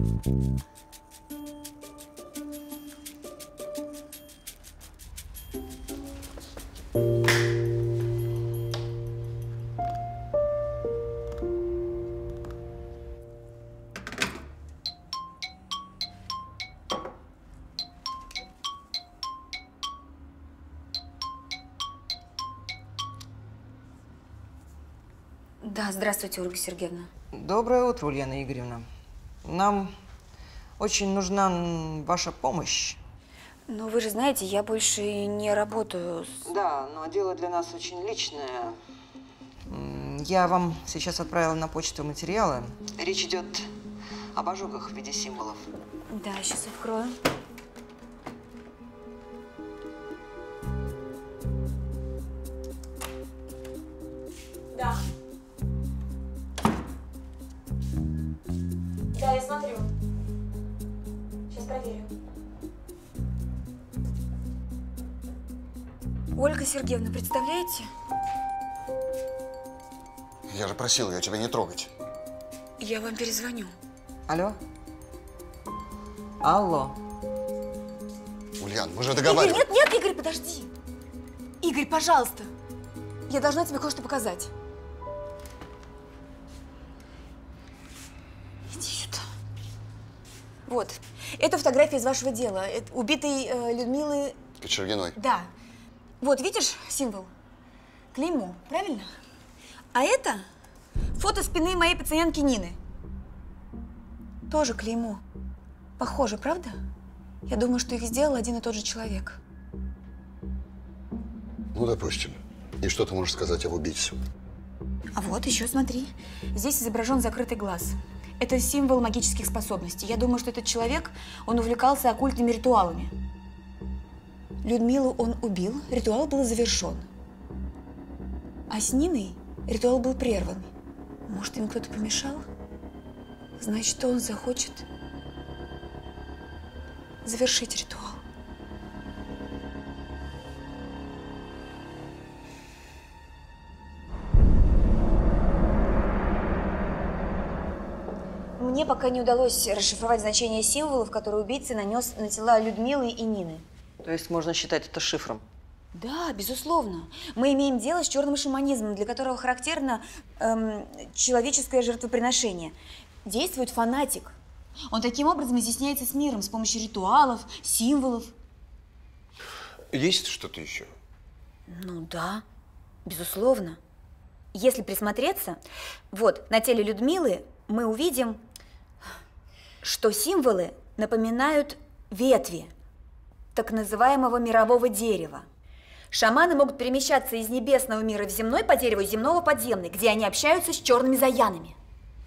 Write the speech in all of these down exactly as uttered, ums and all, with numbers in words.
Да, здравствуйте, Ольга Сергеевна. Доброе утро, Ульяна Игоревна. Нам очень нужна ваша помощь. Но вы же знаете, я больше не работаю с… Да, но дело для нас очень личное. Я вам сейчас отправила на почту материалы. Речь идет об ожогах в виде символов. Да, сейчас открою. Да. Да, я смотрю. Сейчас проверю. Ольга Сергеевна, представляете? Я же просил ее тебя не трогать. Я вам перезвоню. Алло? Алло. Ульян, мы же договаривались. Игорь, нет, нет, Игорь, подожди. Игорь, пожалуйста. Я должна тебе кое-что показать. Иди сюда. Вот. Это фотография из вашего дела. Это убитой э, Людмилы… Кочергиной. Да. Вот, видишь символ? Клеймо, правильно? А это фото спины моей пациентки Нины. Тоже клеймо. Похоже, правда? Я думаю, что их сделал один и тот же человек. Ну, допустим. И что ты можешь сказать об убийце? А вот еще смотри. Здесь изображен закрытый глаз. Это символ магических способностей. Я думаю, что этот человек, он увлекался оккультными ритуалами. Людмилу он убил, ритуал был завершен. А с Ниной ритуал был прерван. Может, им кто-то помешал? Значит, он захочет завершить ритуал. Мне пока не удалось расшифровать значение символов, которые убийца нанес на тела Людмилы и Нины. То есть можно считать это шифром? Да, безусловно. Мы имеем дело с черным шаманизмом, для которого характерно эм, человеческое жертвоприношение. Действует фанатик. Он таким образом изъясняется с миром с помощью ритуалов, символов. Есть что-то еще? Ну да, безусловно. Если присмотреться, вот на теле Людмилы мы увидим, что символы напоминают ветви так называемого мирового дерева. Шаманы могут перемещаться из небесного мира в земной по дереву, из земного в подземный, где они общаются с черными заянами.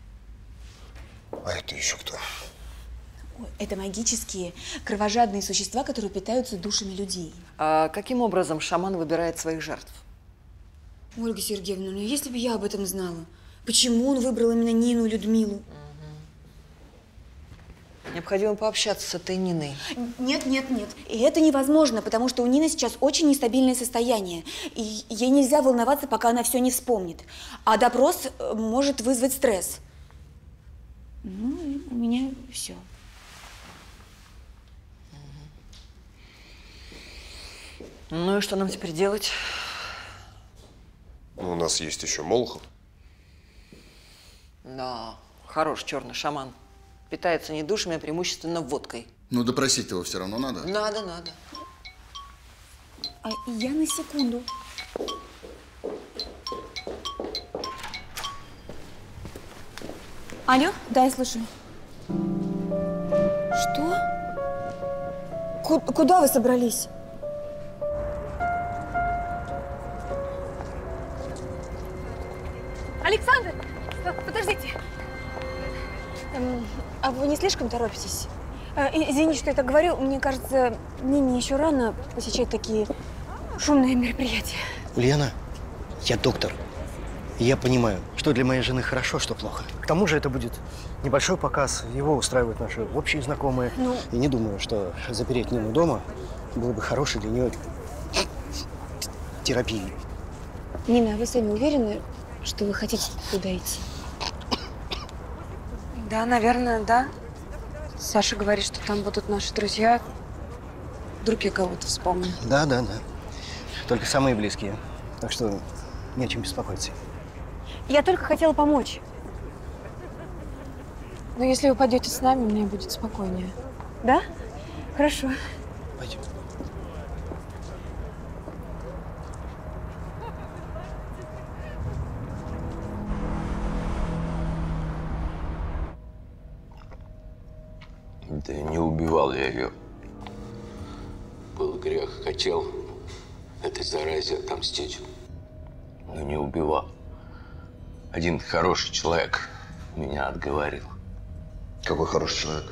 А это еще кто? Это магические, кровожадные существа, которые питаются душами людей. А каким образом шаман выбирает своих жертв? Ольга Сергеевна, ну если бы я об этом знала, почему он выбрал именно Нину и Людмилу? Угу. Необходимо пообщаться с этой Ниной. Нет, нет, нет. И это невозможно, потому что у Нины сейчас очень нестабильное состояние. И ей нельзя волноваться, пока она все не вспомнит. А допрос может вызвать стресс. Ну, и у меня все. Ну и что нам теперь делать? Ну, у нас есть еще Молохов. Да, хороший черный шаман. Питается не душами, а преимущественно водкой. Ну, допросить его все равно надо. Надо, надо. А я на секунду. Алло? Да, я слышу. Что? Ку- куда вы собрались? Александр! Подождите. Эм, а вы не слишком торопитесь? Э, извините, что я так говорю. Мне кажется, Нине еще рано посещать такие шумные мероприятия. Лена, я доктор. И я понимаю, что для моей жены хорошо, что плохо. К тому же это будет небольшой показ. Его устраивают наши общие знакомые. Ну... И не думаю, что запереть Нину дома было бы хорошей для нее терапией. Нина, а вы сами уверены, что вы хотите туда идти? Да, наверное, да. Саша говорит, что там будут наши друзья. Вдруг я кого-то вспомню. Да, да, да. Только самые близкие. Так что не о чем беспокоиться. Я только хотела помочь. Но если вы пойдете с нами, мне будет спокойнее. Да? Хорошо. Пойдем. Да не убивал я ее. Был грех, хотел этой заразе отомстить, но не убивал. Один хороший человек меня отговорил. Какой хороший человек?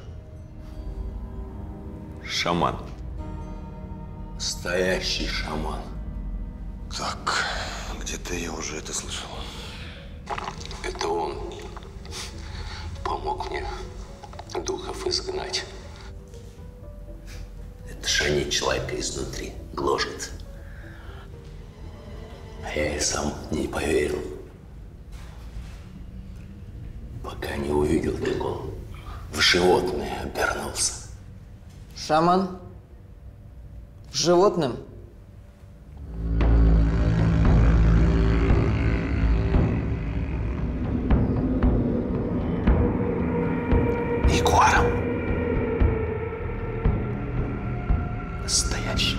Шаман. Настоящий шаман. Так, где-то я уже это слышал. Это он помог мне духов изгнать. Это шанит человека изнутри, гложет. А я и сам не поверил, пока не увидел, как он в животное обернулся. Шаман? Животным? Ягуаром. Настоящим.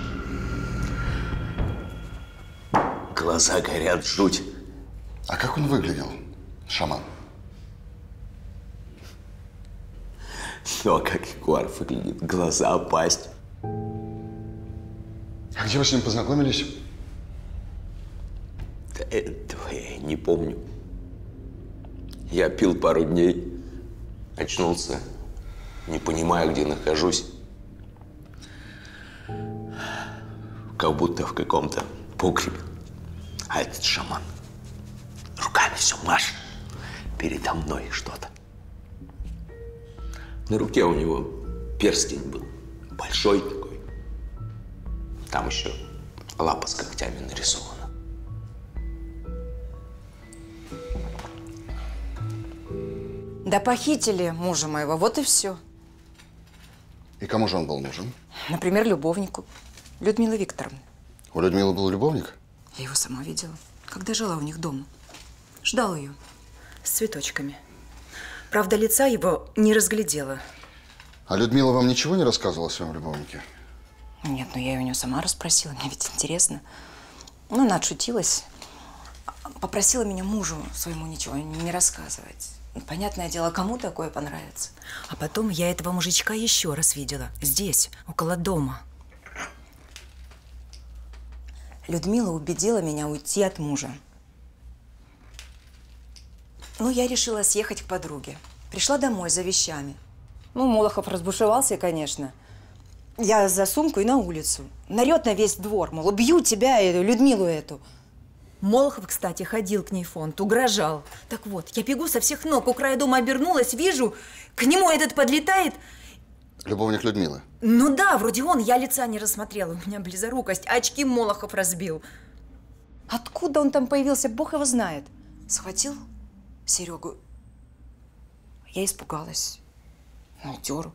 Глаза горят, жуть. А как он выглядел, шаман? Ну, а как ягуар выглядит? Глаза, пасть. А где вы с ним познакомились? Да этого я не помню. Я пил пару дней, очнулся, не понимаю, где нахожусь. Как будто в каком-то погребе. А этот шаман руками все машет. Передо мной что-то. На руке у него перстень был. Большой такой. Там еще лапа с когтями нарисована. Да похитили мужа моего, вот и все. И кому же он был нужен? Например, любовнику. Людмилы Викторовны. У Людмилы был любовник? Я его сама видела, когда жила у них дома. Ждал ее. С цветочками. Правда, лица его не разглядела. А Людмила вам ничего не рассказывала о своем любовнике? Нет, ну я ее у нее сама расспросила, мне ведь интересно. Ну, она отшутилась. Попросила меня мужу своему ничего не рассказывать. Понятное дело, кому такое понравится. А потом я этого мужичка еще раз видела. Здесь, около дома. Людмила убедила меня уйти от мужа. Ну, я решила съехать к подруге. Пришла домой за вещами. Ну, Молохов разбушевался, конечно. Я за сумку и на улицу. Нарет на весь двор, мол, убью тебя и Людмилу эту. Молохов, кстати, ходил к ней в фонд, угрожал. Так вот, я бегу со всех ног, у края дома обернулась, вижу, к нему этот подлетает. Любовник Людмилы? Ну да, вроде он, я лица не рассмотрела, у меня близорукость, очки Молохов разбил. Откуда он там появился, бог его знает. Схватил Серегу. Я испугалась. Ну, тёру.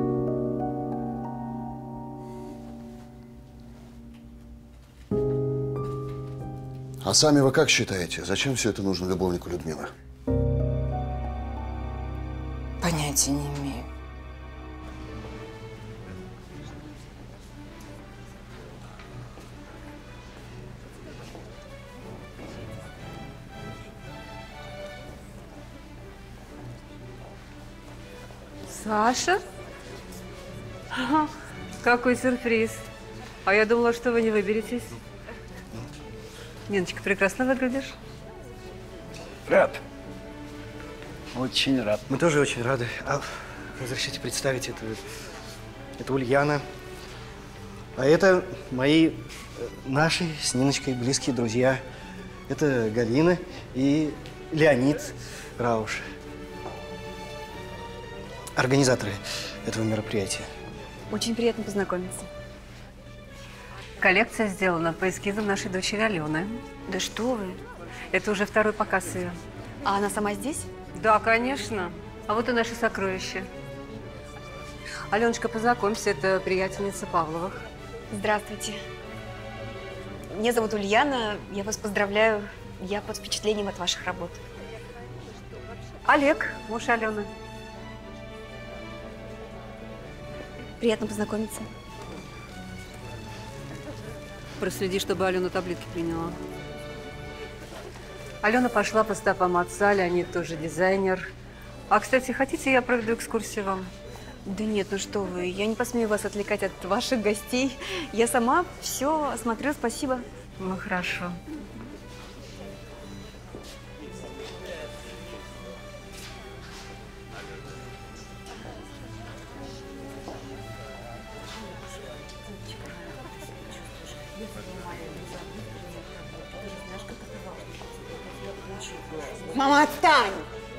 А сами вы как считаете, зачем все это нужно любовнику Людмилы? Понятия не имею. Саша? Ага, какой сюрприз. А я думала, что вы не выберетесь. Ниночка, прекрасно выглядишь. Рад. Очень рад. Мы тоже очень рады. А разрешите представить, это, это Ульяна. А это мои, наши с Ниночкой близкие друзья. Это Галина и Леонид Рауш. Организаторы этого мероприятия. Очень приятно познакомиться. Коллекция сделана по эскизам нашей дочери Алены. Да что вы? Это уже второй показ ее. А она сама здесь? Да, конечно. А вот и наши сокровища. Аленочка, познакомься, это приятельница Павловых. Здравствуйте. Меня зовут Ульяна. Я вас поздравляю. Я под впечатлением от ваших работ. Олег, муж Алены. Приятно познакомиться. Проследи, чтобы Алена таблетки приняла. Алена пошла по стопам отца, Леонид тоже дизайнер. А, кстати, хотите, я проведу экскурсию вам? Да нет, ну что вы, я не посмею вас отвлекать от ваших гостей. Я сама все осмотрю, спасибо. Ну, хорошо. Мама, отстань!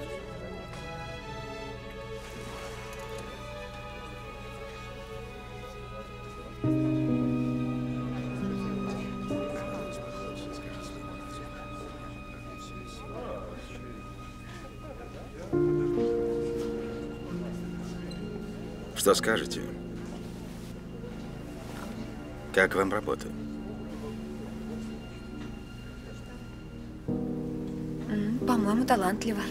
Что скажете? Как вам работа? По-моему, талантливо.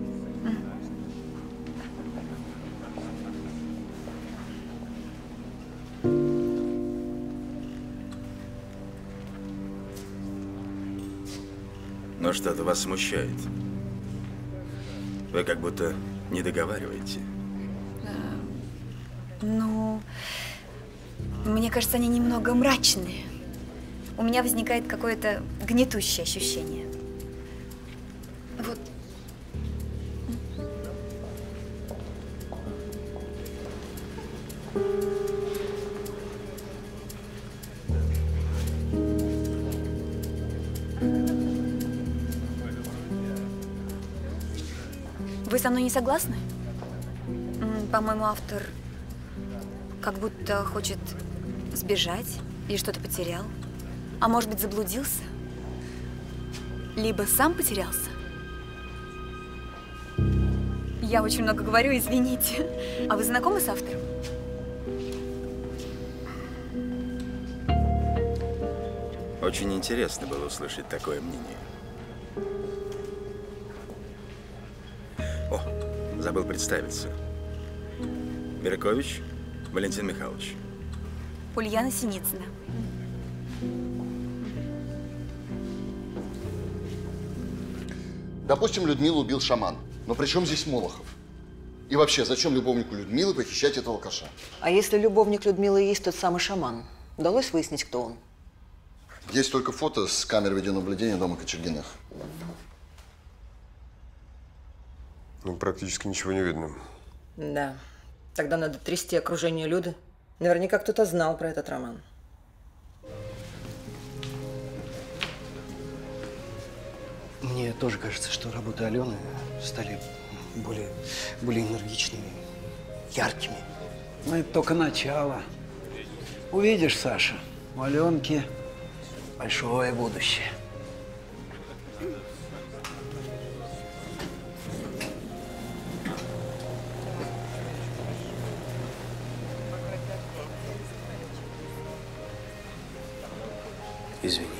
Но что-то вас смущает. Вы как будто не договариваете. Ну, мне кажется, они немного мрачные. У меня возникает какое-то гнетущее ощущение. Вот. Вы со мной не согласны? По-моему, автор как будто хочет сбежать или что-то потерял. А может быть, заблудился? Либо сам потерялся? Я очень много говорю, извините. А вы знакомы с автором? Очень интересно было услышать такое мнение. О, забыл представиться. Беркович Валентин Михайлович. Ульяна Синицына. Допустим, Людмилу убил шаман. Но при чем здесь Молохов? И вообще, зачем любовнику Людмилы похищать этого алкаша? А если любовник Людмилы и есть тот самый шаман? Удалось выяснить, кто он? Есть только фото с камер видеонаблюдения дома Кочергиных. Ну, практически ничего не видно. Да. Тогда надо трясти окружение Люды. Наверняка кто-то знал про этот роман. Мне тоже кажется, что работы Алены стали более, более энергичными, яркими. Ну, это только начало. Увидишь, Саша, у Аленки большое будущее. Извини.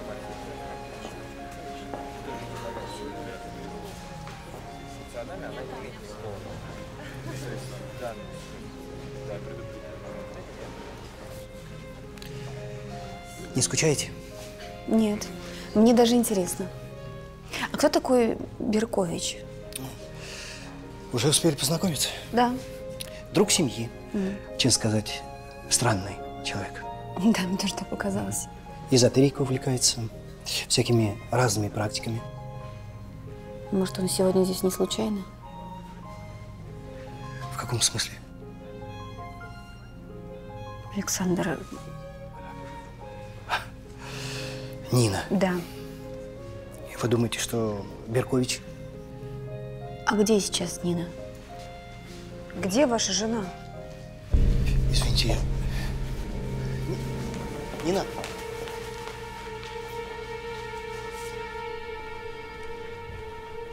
Не скучаете? Нет, мне даже интересно. А кто такой Беркович? Уже успели познакомиться? Да. Друг семьи. Mm. Честно сказать, странный человек. Да, мне тоже так показалось. Эзотерикой увлекается, всякими разными практиками. Может, он сегодня здесь не случайно? В каком смысле? Александр. Нина. Да. Вы думаете, что Беркович? А где сейчас Нина? Где ваша жена? Извините, я... Нина.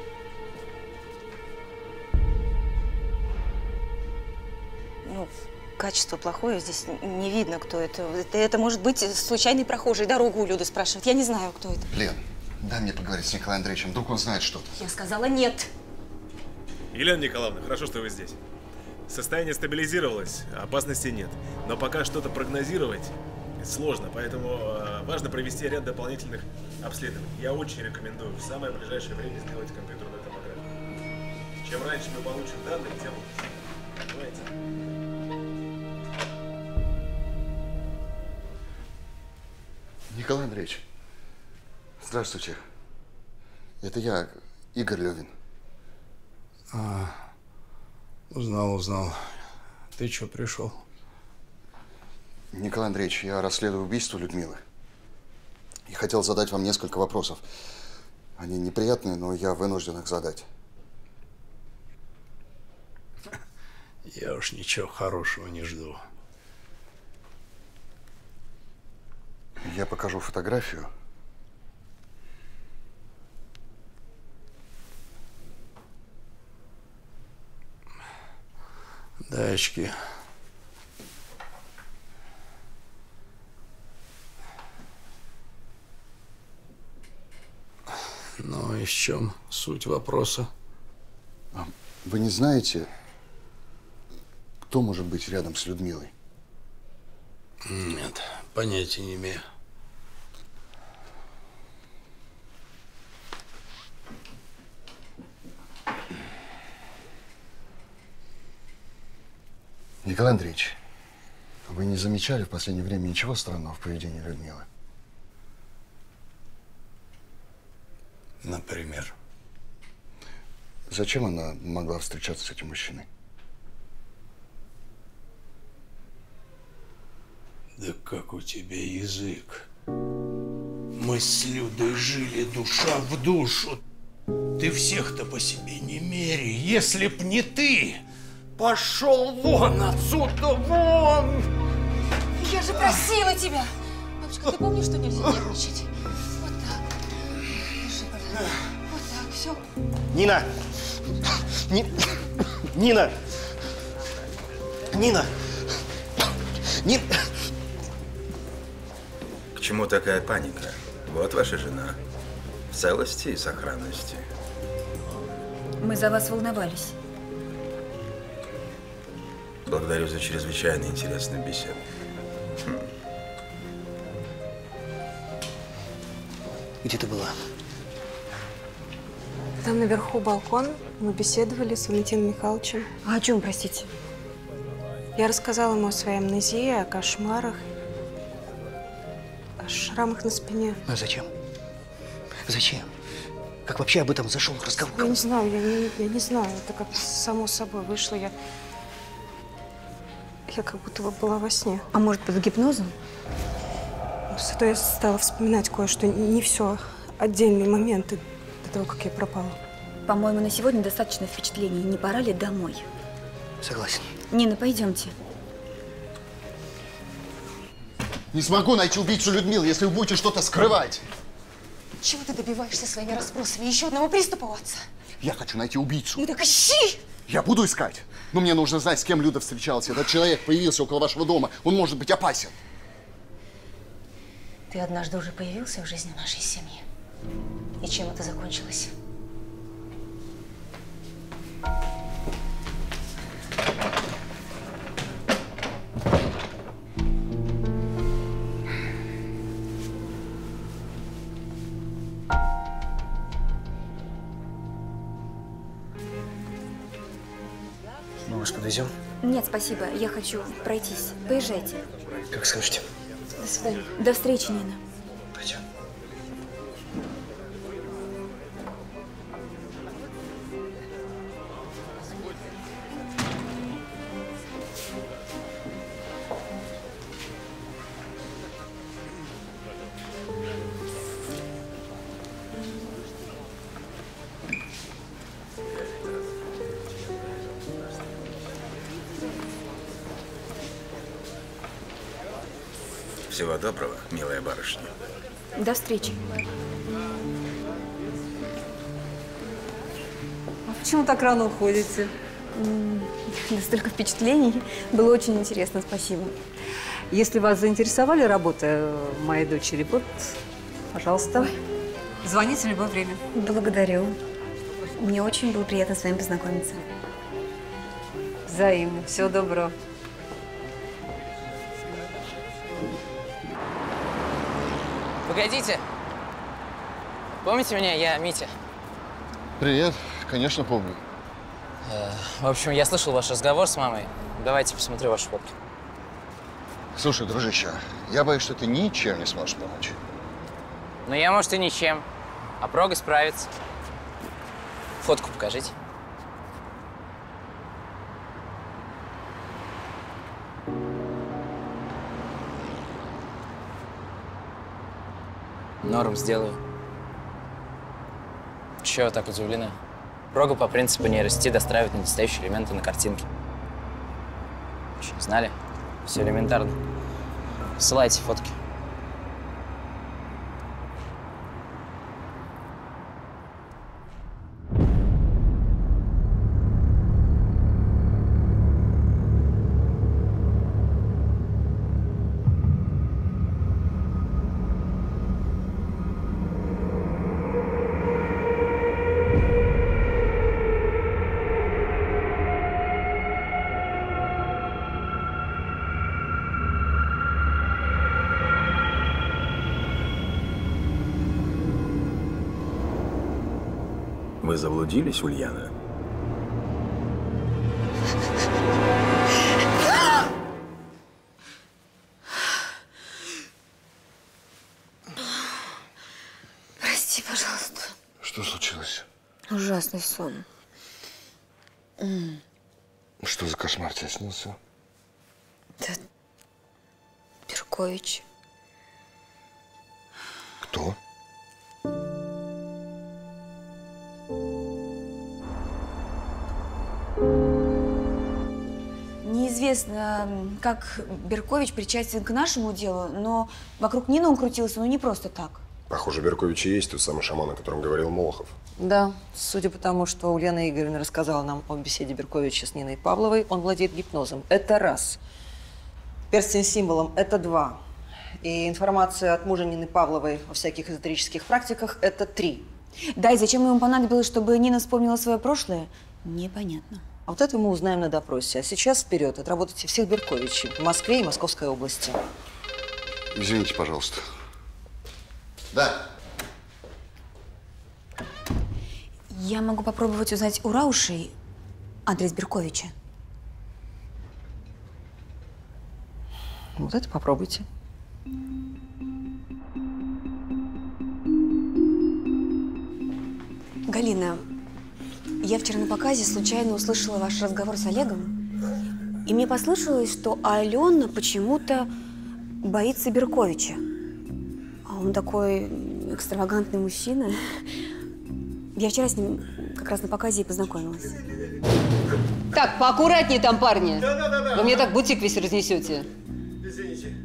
Ну, качество плохое, здесь не видно, кто это. Это, это может быть случайный прохожий, дорогу у Люды спрашивает. Я не знаю, кто это. Лен, дай мне поговорить с Николаем Андреевичем, вдруг он знает что-то. Я сказала нет. Елена Николаевна, хорошо, что вы здесь. Состояние стабилизировалось, опасности нет. Но пока что-то прогнозировать сложно, поэтому э, важно провести ряд дополнительных обследований. Я очень рекомендую в самое ближайшее время сделать компьютерную томографию. Чем раньше мы получим данные, тем лучше. Понимаете? Николай Андреевич, здравствуйте. Это я, Игорь Левин. А, узнал, узнал. Ты что, пришел? Николай Андреевич, я расследую убийство Людмилы. И хотел задать вам несколько вопросов. Они неприятные, но я вынужден их задать. Я уж ничего хорошего не жду. Я покажу фотографию. Дай очки. Ну и в чем суть вопроса? А вы не знаете, кто может быть рядом с Людмилой? Нет, понятия не имею. Николай Андреевич, вы не замечали в последнее время ничего странного в поведении Людмилы? Например? Зачем она могла встречаться с этим мужчиной? Да как у тебя язык? Мы с Людой жили душа в душу. Ты всех-то по себе не мери. Если б не ты, пошел вон отсюда, вон! Я же просила тебя! Бабушка, ты помнишь, что нельзя нервничать? Вот так. Держи, пожалуйста. Вот так, все. Нина! Ни... Нина! Нина! Нина! К чему такая паника? Вот ваша жена. В целости и сохранности. Мы за вас волновались. Благодарю за чрезвычайно интересную беседу. Хм. Где ты была? Там наверху балкон. Мы беседовали с Валентином Михайловичем. А о чем, простите? Я рассказала ему о своей амнезии, о кошмарах, о шрамах на спине. А зачем? Зачем? Как вообще об этом зашел разговор? Я не знаю, я не, я не знаю. Это как само собой вышло. Я, я как будто бы была во сне. А может, под гипнозом? Зато я стала вспоминать кое-что. Не все. Отдельные моменты до того, как я пропала. По-моему, на сегодня достаточно впечатлений. Не пора ли домой? Согласен. Нина, пойдемте. Не смогу найти убийцу Людмилы, если вы будете что-то скрывать. Чего ты добиваешься своими расспросами? Еще одного приступа у отца? Я хочу найти убийцу. Ну так ищи! Я буду искать. Но мне нужно знать, с кем Люда встречалась. Этот человек появился около вашего дома. Он может быть опасен. Ты однажды уже появился в жизни нашей семьи. И чем это закончилось? Мы вас подвезем? Нет, спасибо. Я хочу пройтись. Поезжайте. Как скажете. До свидания. До встречи, Нина. Пойдем. Всего доброго, милая барышня. До встречи. А почему так рано уходите? Да столько впечатлений. Было очень интересно, спасибо. Если вас заинтересовали работы моей дочери, вот, пожалуйста, Ой. звоните в любое время. Благодарю. Мне очень было приятно с вами познакомиться. Взаимно. Всего доброго. Погодите. Помните меня? Я Митя. Привет. Конечно, помню. Э, в общем, я слышал ваш разговор с мамой. Давайте посмотрю ваши фотки. Слушай, дружище, я боюсь, что ты ничем не сможешь помочь. Ну, я, может, и ничем. А Прога справится. Фотку покажите. Норм сделаю. Чего так удивлены? Прога по принципу нейросети достраивает недостающие элементы на картинке. Что, знали? Все элементарно. Ссылайте фотки. Вы заблудились, Ульяна? Прости, пожалуйста. Что случилось? Ужасный сон. Что за кошмар тебе снился? Да, Беркович. Кто? Неизвестно, как Беркович причастен к нашему делу, но вокруг Нины он крутился, ну не просто так. Похоже, Беркович и есть тот самый шаман, о котором говорил Молохов. Да, судя по тому, что Ульяна Игоревна рассказала нам о беседе Берковича с Ниной Павловой, он владеет гипнозом. Это раз. Перстень с символом – это два. И информация от мужа Нины Павловой о всяких эзотерических практиках – это три. Да, и зачем ему понадобилось, чтобы Нина вспомнила свое прошлое, непонятно. А вот это мы узнаем на допросе. А сейчас вперед, отработайте всех Берковичей в Москве и Московской области. Извините, пожалуйста. Да. Я могу попробовать узнать у Раушей адрес Берковича. Вот это попробуйте. Галина, я вчера на показе случайно услышала ваш разговор с Олегом, и мне послышалось, что Алена почему-то боится Берковича. А он такой экстравагантный мужчина. Я вчера с ним как раз на показе и познакомилась. Так, поаккуратнее там, парни. Да-да-да. Вы мне так бутик весь разнесете. Извините.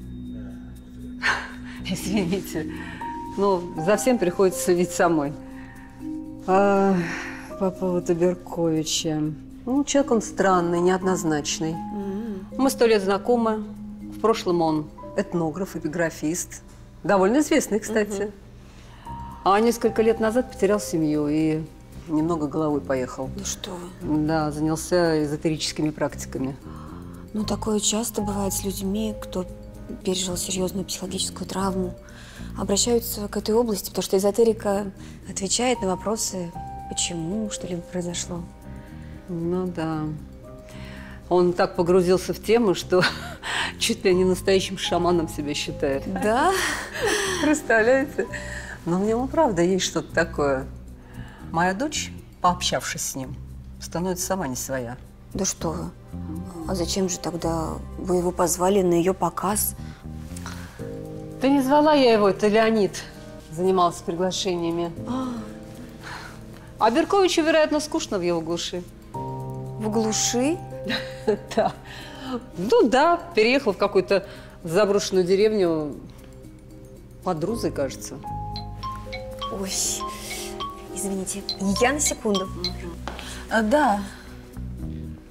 Извините. Ну, за всем приходится следить самой. А, по поводу Берковича. Ну, человек он странный, неоднозначный. Mm-hmm. Мы сто лет знакомы. В прошлом он этнограф, эпиграфист. Довольно известный, кстати. Mm-hmm. А несколько лет назад потерял семью и немного головой поехал. Ну что вы? Да, занялся эзотерическими практиками. Ну, такое часто бывает с людьми, кто пережил серьезную психологическую травму. Обращаются к этой области, потому что эзотерика отвечает на вопросы, почему что-либо произошло. Ну да. Он так погрузился в тему, что чуть ли не настоящим шаманом себя считает. Да? Представляете? Но в нем и правда есть что-то такое. Моя дочь, пообщавшись с ним, становится сама не своя. Да что вы? А зачем же тогда вы его позвали на ее показ? Да не звала я его, это Леонид занимался приглашениями. А, а Берковичу, вероятно, скучно в его глуши. В глуши? Да. Ну да, переехал в какую-то заброшенную деревню под Рузой, кажется. Ой, извините, я на секунду. А, да.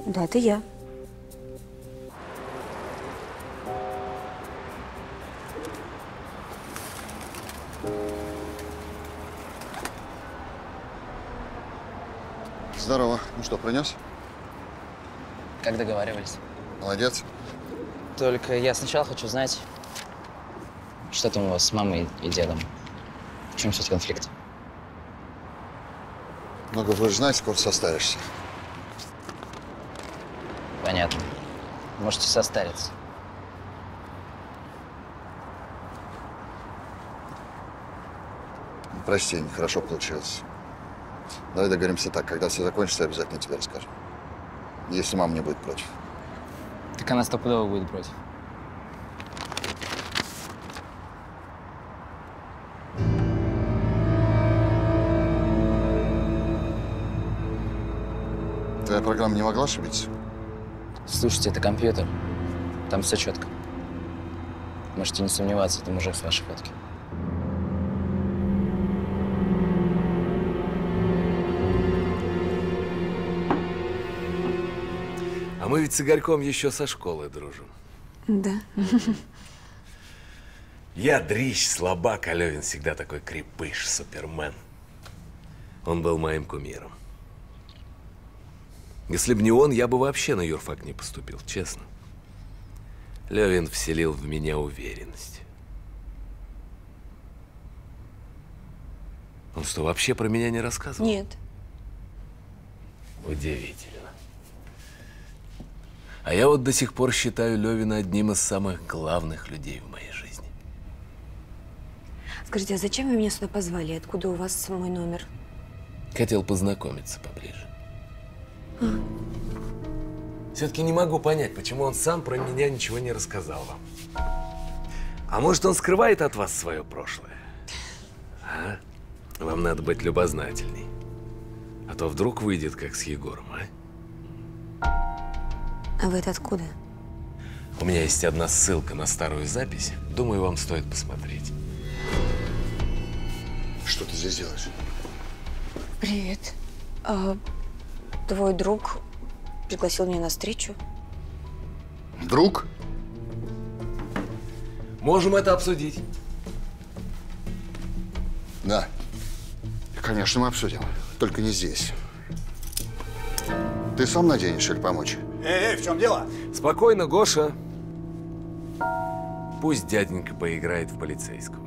Да, это я. Здорово. Ну что, принес? Как договаривались. Молодец. Только я сначала хочу знать, что там у вас с мамой и дедом. В чем суть конфликта? Ну, вы же знаете, скоро состаришься. Понятно. Можете состариться. Прости, нехорошо получилось. Давай договоримся так, когда все закончится, обязательно тебе расскажу. Если мама не будет против. Так она стопудово будет против. Твоя программа не могла ошибиться? Слушайте, это компьютер. Там все четко. Можете не сомневаться, это мужик с вашей фотки. А мы ведь с Игорьком еще со школы дружим. Да. Я дрищ, слабак, а Левин всегда такой крепыш, супермен. Он был моим кумиром. Если бы не он, я бы вообще на юрфак не поступил, честно. Левин вселил в меня уверенность. Он что, вообще про меня не рассказывал? Нет. Удивительно. А я вот до сих пор считаю Левина одним из самых главных людей в моей жизни. Скажите, а зачем вы меня сюда позвали? Откуда у вас мой номер? Хотел познакомиться поближе. Все-таки не могу понять, почему он сам про меня ничего не рассказал вам. А может, он скрывает от вас свое прошлое? А? Вам надо быть любознательней. А то вдруг выйдет, как с Егором, а? А вы это откуда? У меня есть одна ссылка на старую запись. Думаю, вам стоит посмотреть. Что ты здесь делаешь? Привет. А, твой друг пригласил меня на встречу. Друг? Можем это обсудить. Да. Конечно, мы обсудим. Только не здесь. Ты сам наденешь или помочь? Эй, эй, в чем дело? Спокойно, Гоша. Пусть дяденька поиграет в полицейского.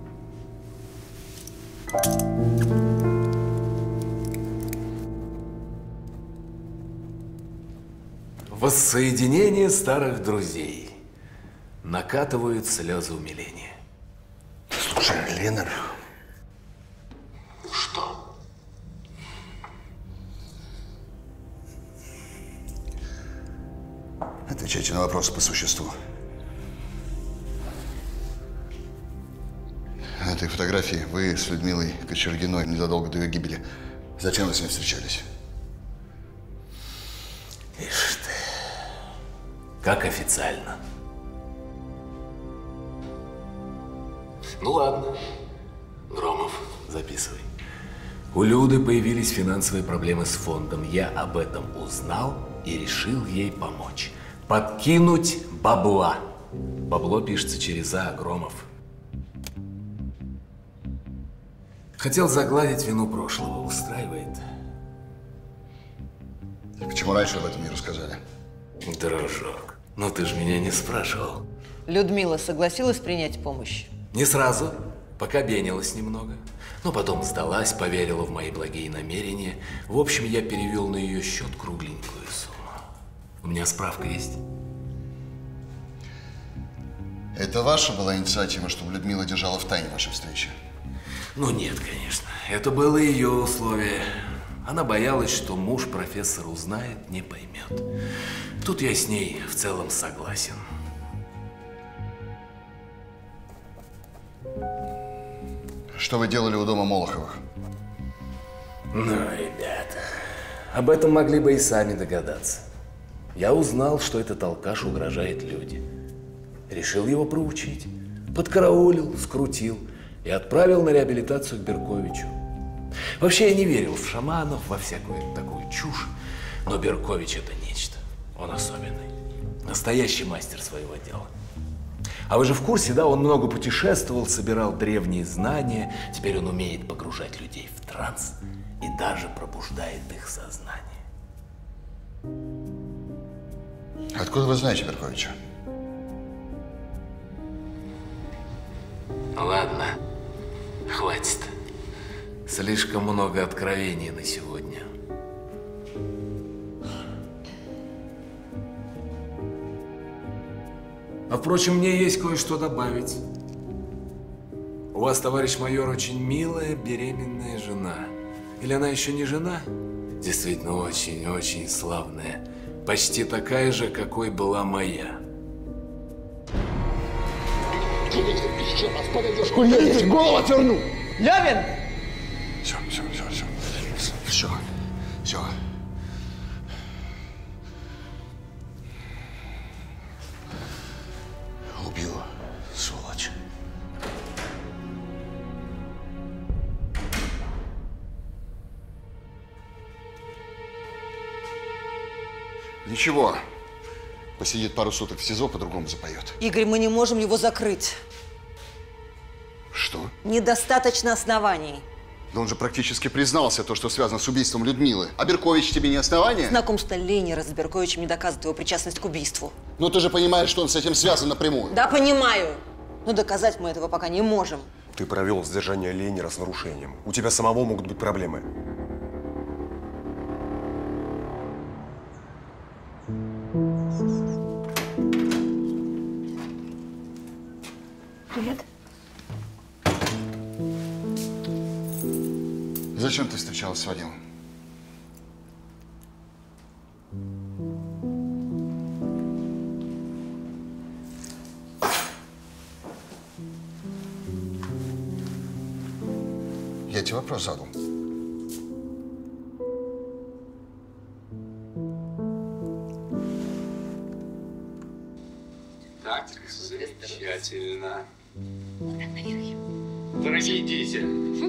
Воссоединение старых друзей. Накатывают слезы умиления. Слушай, Ленар. Что? Отвечайте на вопросы по существу. На этой фотографии вы с Людмилой Кочергиной незадолго до ее гибели. Зачем вы с ней встречались? Ишь ты. Как официально. Ну ладно. Громов, записывай. У Люды появились финансовые проблемы с фондом. Я об этом узнал и решил ей помочь. Подкинуть бабла. Бабло пишется через А, Громов. Хотел загладить вину прошлого. Устраивает? Почему раньше об этом не рассказали? Дружок, ну ты же меня не спрашивал. Людмила согласилась принять помощь? Не сразу, пока бенилась немного. Но потом сдалась, поверила в мои благие намерения. В общем, я перевел на ее счет кругленькую сумму. У меня справка есть. Это ваша была инициатива, чтобы Людмила держала в тайне ваши встречи? Ну нет, конечно. Это было ее условие. Она боялась, что муж профессора узнает, не поймет. Тут я с ней в целом согласен. Что вы делали у дома Молоховых? Ну, ребята, об этом могли бы и сами догадаться. Я узнал, что этот алкаш угрожает Люде. Решил его проучить. Подкараулил, скрутил и отправил на реабилитацию к Берковичу. Вообще я не верил в шаманов, во всякую такую чушь, но Беркович – это нечто. Он особенный. Настоящий мастер своего дела. А вы же в курсе, да? Он много путешествовал, собирал древние знания. Теперь он умеет погружать людей в транс и даже пробуждает их сознание. Откуда вы знаете Берковича? Ладно, хватит. Слишком много откровений на сегодня. А впрочем, мне есть кое-что добавить. У вас, товарищ майор, очень милая беременная жена. Или она еще не жена? Действительно, очень-очень славная. Почти такая же, какой была моя. Еще раз подойдешь, я тебе голову отверну! Левин! Все, все, все, все. Все, все. Убил, сволочь. Ничего. Посидит пару суток в СИЗО, по-другому запоет. Игорь, мы не можем его закрыть. Что? Недостаточно оснований. Да он же практически признался, то, что связано с убийством Людмилы. А Беркович тебе не основание? Знакомство Ленера с Берковичем не доказывает его причастность к убийству. Ну ты же понимаешь, что он с этим связан напрямую. Да, понимаю. Но доказать мы этого пока не можем. Ты провел задержание Ленера с нарушением. У тебя самого могут быть проблемы. Привет. Зачем ты встречалась с Вадимом? Я тебе вопрос задал. Так, замечательно. Дорогие дети,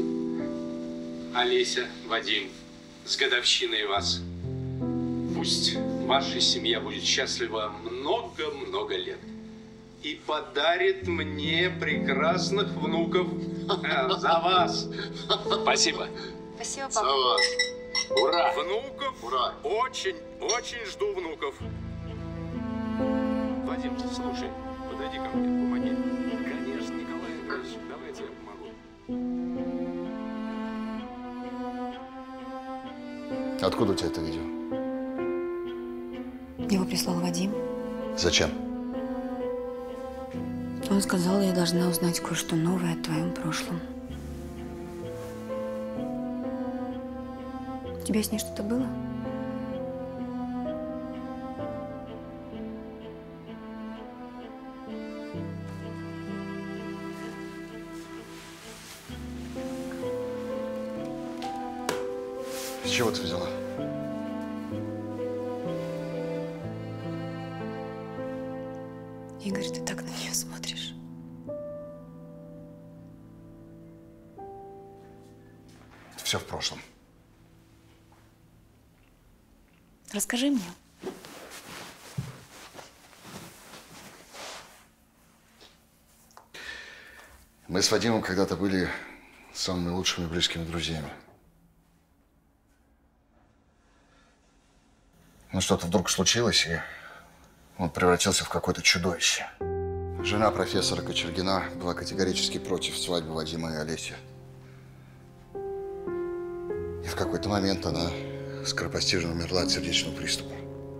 Олеся, Вадим, с годовщиной вас. Пусть ваша семья будет счастлива много-много лет. И подарит мне прекрасных внуков за вас. Спасибо. Спасибо, За папа. вас. Ура! Внуков? Ура! Очень, очень жду внуков. Вадим, слушай, подойди ко мне, помоги. Конечно, Николай Андреевич, давайте я помогу. Откуда у тебя это видео? Его прислал Вадим. Зачем? Он сказал, я должна узнать кое-что новое о твоем прошлом. У тебя с ней что-то было? С чего ты взяла? Игорь, ты так на нее смотришь. Все в прошлом. Расскажи мне. Мы с Вадимом когда-то были самыми лучшими близкими друзьями. Но что-то вдруг случилось, и он превратился в какое-то чудовище. Жена профессора Кочергина была категорически против свадьбы Вадима и Олеси. И в какой-то момент она скоропостижно умерла от сердечного приступа.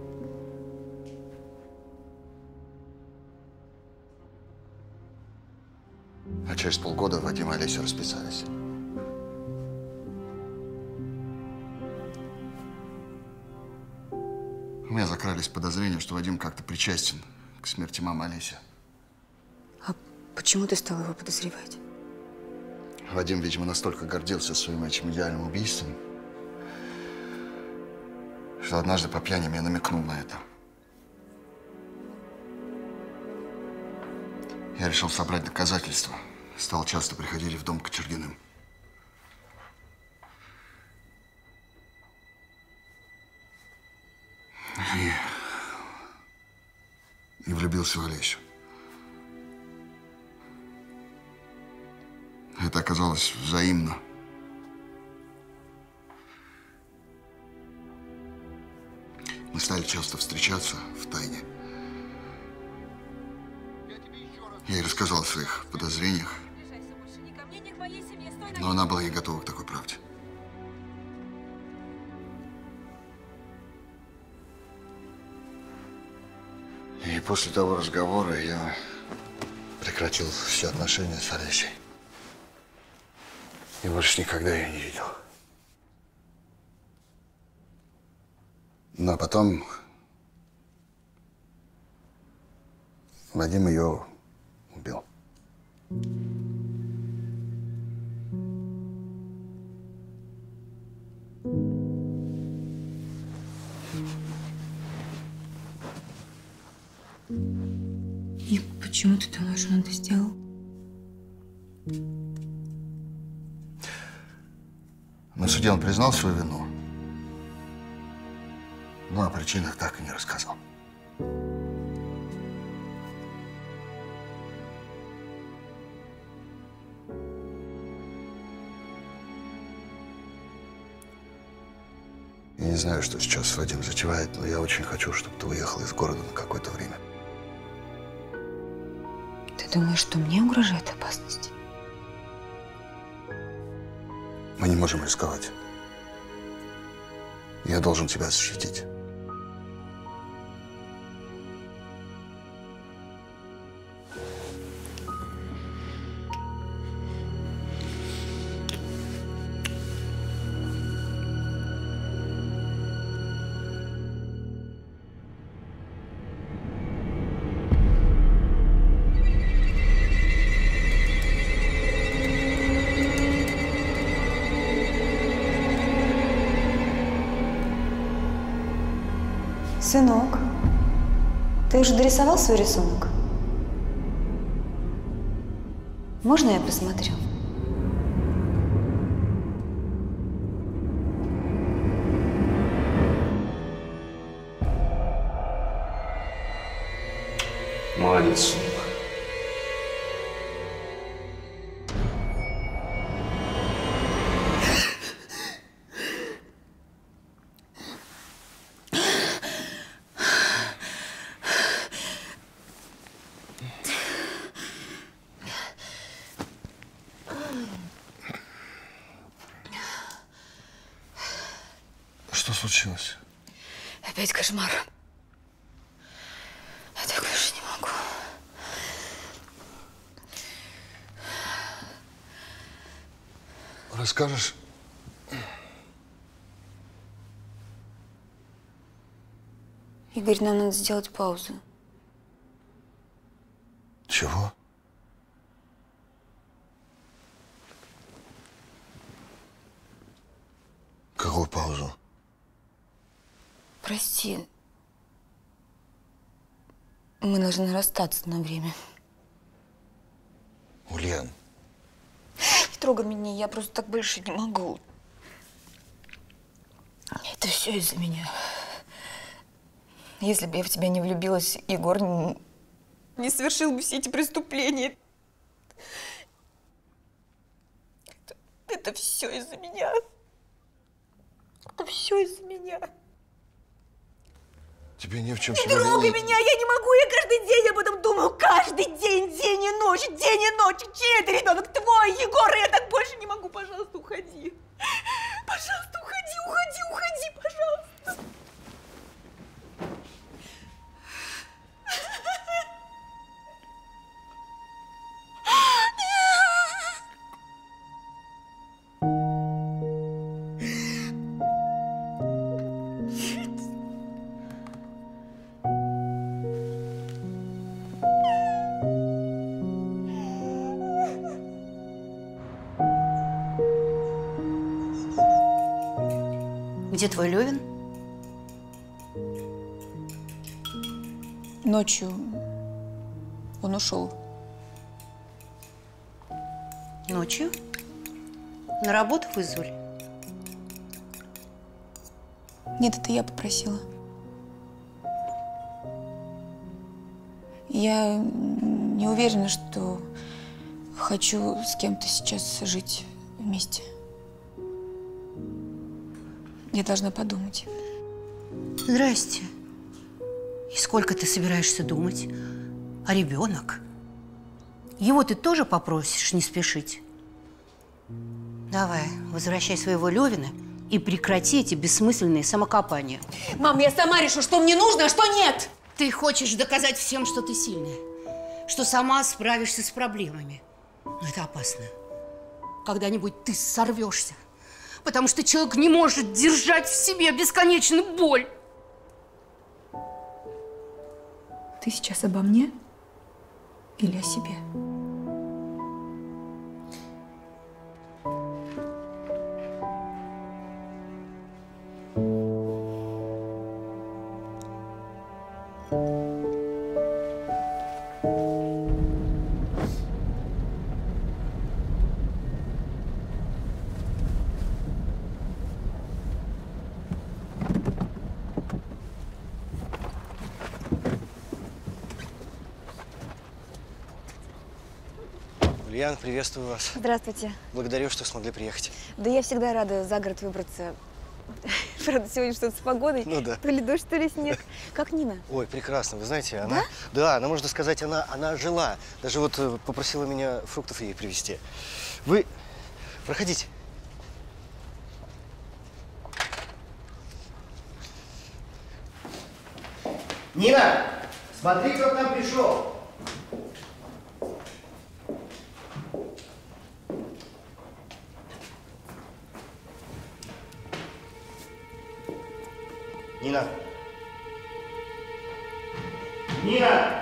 А через полгода Вадим и Олеся расписались. У меня закрались подозрения, что Вадим как-то причастен к смерти мамы Олеси. А почему ты стал его подозревать? Вадим, видимо, настолько гордился своим этим идеальным убийством, что однажды по пьяни мне намекнул на это. Я решил собрать доказательства. Стал часто приходить в дом к Кочергиным. И и влюбился в Олесю. Это оказалось взаимно. Мы стали часто встречаться в тайне. Я ей рассказал о своих подозрениях, но она была не готова к такой правде. И после того разговора я прекратил все отношения с Олесей. И больше никогда ее не видел. Но потом Вадим ее убил. И почему ты думаешь, он это сделал? На суде он признал свою вину, но о причинах так и не рассказал. Я не знаю, что сейчас Вадим затевает, но я очень хочу, чтобы ты уехал из города на какое-то время. Ты думаешь, что мне угрожает опасность? Мы не можем рисковать. Я должен тебя защитить. Сынок, ты уже дорисовал свой рисунок? Можно я посмотрю? Молодец, сынок. Что случилось? Опять кошмар. Я так больше не могу. Расскажешь? Игорь, нам надо сделать паузу. Чего? Какую паузу? Прости. Мы должны расстаться на время. Ульян. Не трогай меня, я просто так больше не могу. Это все из-за меня. Если бы я в тебя не влюбилась, Егор не, не совершил бы все эти преступления. Это, это все из-за меня. Это все из-за меня. Тебе не в чем Не себя трогай винить. меня, я не могу, я каждый день об этом думаю. Каждый день, день и ночь, день и ночь. Чей это ребенок? Твой, Егор, я так больше не могу. Пожалуйста, уходи. Пожалуйста, уходи, уходи, уходи, пожалуйста. Где твой Левин? Ночью он ушел. Ночью? На работу вызвали? Нет, это я попросила. Я не уверена, что хочу с кем-то сейчас жить вместе. Я должна подумать. Здрасте. И сколько ты собираешься думать? А ребенок? Его ты тоже попросишь не спешить? Давай, возвращай своего Левина и прекрати эти бессмысленные самокопания. Мам, я сама решу, что мне нужно, а что нет. Ты хочешь доказать всем, что ты сильная, что сама справишься с проблемами. Но это опасно. Когда-нибудь ты сорвешься, потому что человек не может держать в себе бесконечную боль. Ты сейчас обо мне или о себе? Ульяна, приветствую вас. Здравствуйте. Благодарю, что смогли приехать. Да я всегда рада за город выбраться. Правда, сегодня что-то с погодой. Ну да. То ли дождь, то ли снег. Как Нина? Ой, прекрасно. Вы знаете, она… Да? Да, она, можно сказать, она, она жила. Даже вот э, попросила меня фруктов ей привезти. Вы проходите. Нина, смотри, кто к нам пришел. Нина. Нина!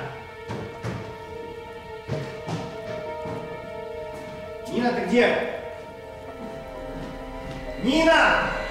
Нина, ты где? Нина!